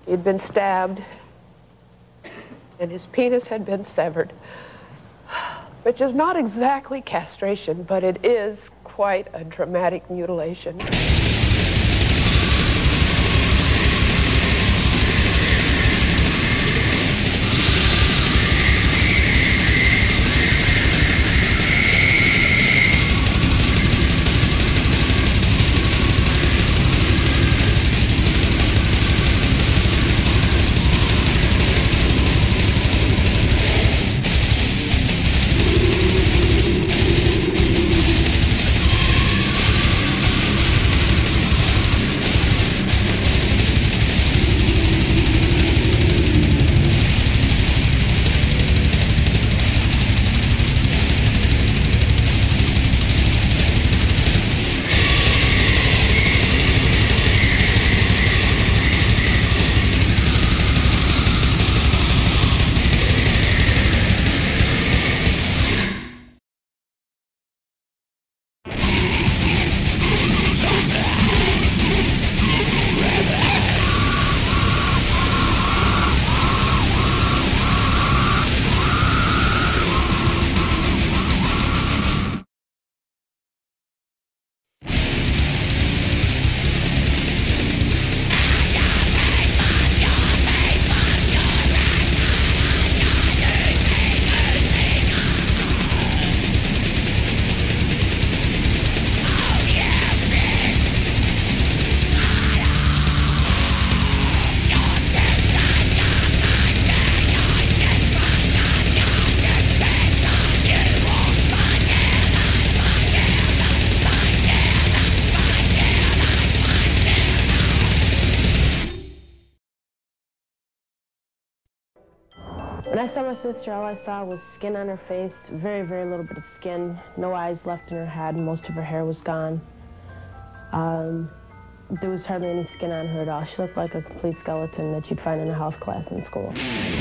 He'd been stabbed, and his penis had been severed, which is not exactly castration, but it is quite a dramatic mutilation. When I saw my sister, all I saw was skin on her face, very, very little bit of skin, no eyes left in her head, most of her hair was gone. There was hardly any skin on her at all. She looked like a complete skeleton that you'd find in a health class in school.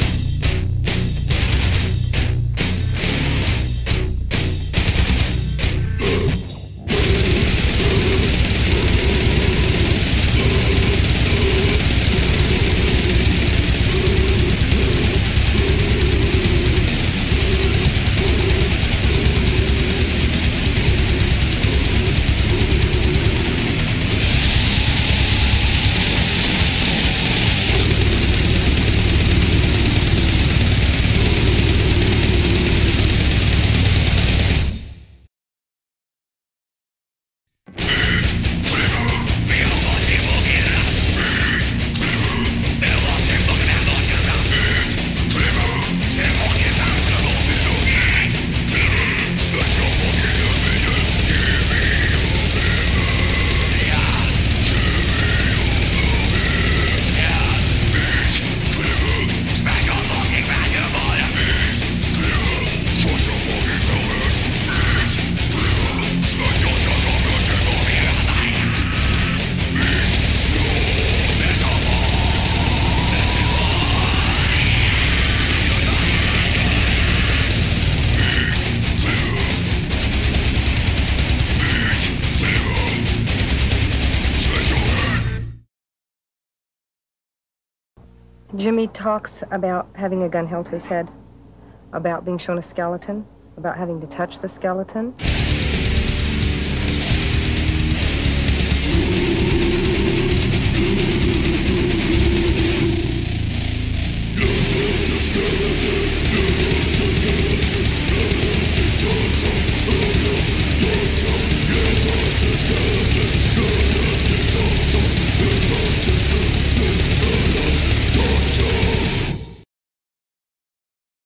Jimmy talks about having a gun held to his head, about being shown a skeleton, about having to touch the skeleton.